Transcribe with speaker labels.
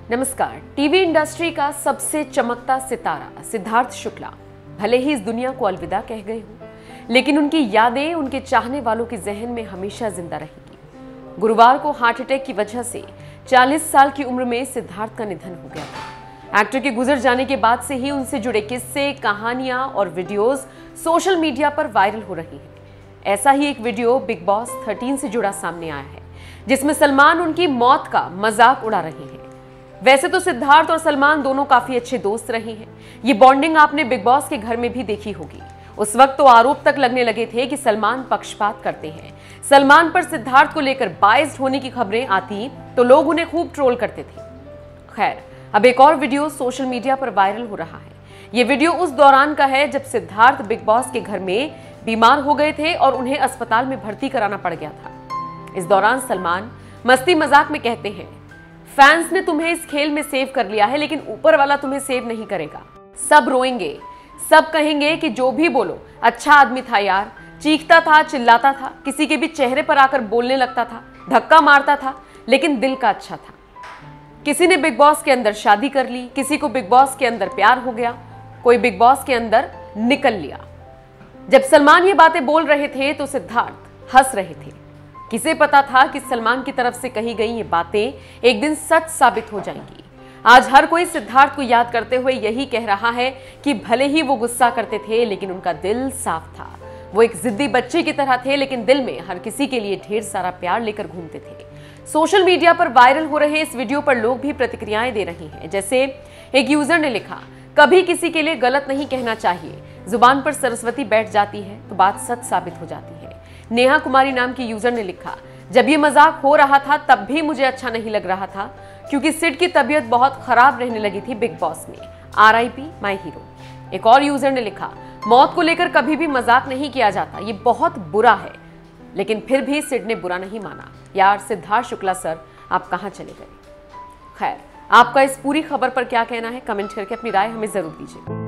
Speaker 1: नमस्कार। TV industry का सबसे चमकता सितारा सिद्धार्थ शुक्ला भले ही इस दुनिया को अलविदा कह गए हों, लेकिन उनकी यादें उनके चाहने वालों के जहन में हमेशा जिंदा रहेंगी। गुरुवार को हार्ट अटैक की वजह से 40 साल की उम्र में सिद्धार्थ का निधन हो गया था। एक्टर के गुजर जाने के बाद से ही उनसे जुड़े किस्से, कहानियां और वीडियोस सोशल मीडिया पर वायरल हो रही हैं। ऐसा ही एक वीडियो बिग बॉस 13 से जुड़ा सामने आया है, जिसमें सलमान उनकी मौत का मजाक उड़ा रहे हैं। वैसे तो सिद्धार्थ और सलमान दोनों काफी अच्छे दोस्त रहे हैं। ये बॉन्डिंग आपने बिग बॉस के घर में भी देखी होगी। उस वक्त तो आरोप तक लगने लगे थे कि सलमान पक्षपात करते हैं। सलमान पर सिद्धार्थ को लेकर बायस्ड होने की खबरें आती तो लोग उन्हें खूब ट्रोल करते थे। खैर, अब एक और वीडियो सोशल मीडिया पर वायरल हो रहा है। ये वीडियो उस दौरान का है जब सिद्धार्थ बिग बॉस के घर में बीमार हो गए थे और उन्हें अस्पताल में भर्ती कराना पड़ गया था। इस दौरान सलमान मस्ती मजाक में कहते हैं, फैंस ने तुम्हें इस खेल में सेव कर लिया है, लेकिन ऊपर वाला तुम्हें सेव नहीं करेगा। सब रोएंगे, सब कहेंगे कि जो भी बोलो अच्छा आदमी था यार, चीखता था, चिल्लाता था, किसी के भी चेहरे पर आकर बोलने लगता था, धक्का मारता था, लेकिन दिल का अच्छा था। किसी ने बिग बॉस के अंदर शादी कर ली, किसी को बिग बॉस के अंदर प्यार हो गया, कोई बिग बॉस के अंदर निकल लिया। जब सलमान ये बातें बोल रहे थे तो सिद्धार्थ हंस रहे थे। किसे पता था कि सलमान की तरफ से कही गई ये बातें एक दिन सच साबित हो जाएंगी। आज हर कोई सिद्धार्थ को याद करते हुए यही कह रहा है कि भले ही वो गुस्सा करते थे, लेकिन उनका दिल साफ था। वो एक जिद्दी बच्चे की तरह थे, लेकिन दिल में हर किसी के लिए ढेर सारा प्यार लेकर घूमते थे। सोशल मीडिया पर वायरल हो रहे इस वीडियो पर लोग भी प्रतिक्रियाएं दे रहे हैं। जैसे एक यूजर ने लिखा, कभी किसी के लिए गलत नहीं कहना चाहिए, जुबान पर सरस्वती बैठ जाती है तो बात सच साबित हो जाती है। नेहा कुमारी नाम की यूजर ने लिखा, जब ये मजाक हो रहा था तब भी मुझे अच्छा नहीं लग रहा था, क्योंकि सिड की तबीयत बहुत खराब रहने लगी थी बिग बॉस में। RIP my hero. एक और यूजर ने लिखा, मौत को लेकर कभी भी मजाक नहीं किया जाता, ये बहुत बुरा है। लेकिन फिर भी सिड ने बुरा नहीं माना। यार सिद्धार्थ शुक्ला सर, आप कहां चले गए? खैर, आपका इस पूरी खबर पर क्या कहना है? कमेंट करके अपनी राय हमें जरूर दीजिए।